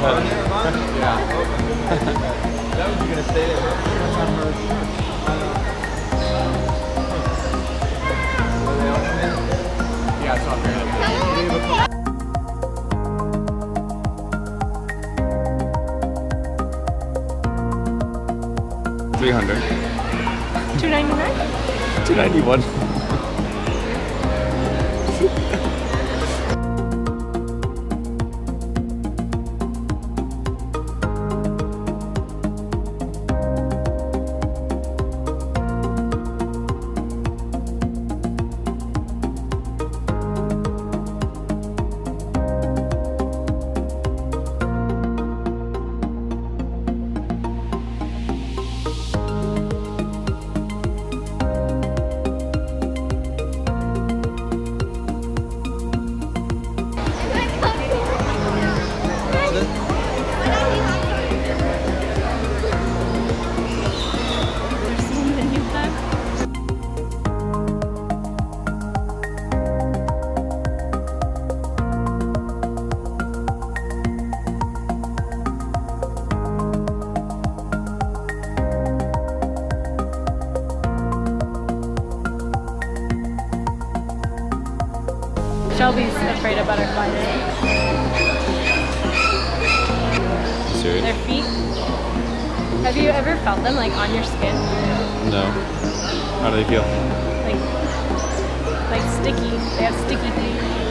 Yeah. That was gonna stay there. Yeah, it's not very good. 300. 299. 291. Shelby's afraid of butterflies. Serious? Their feet. Have you ever felt them like on your skin? No. How do they feel? Like sticky. They have sticky feet.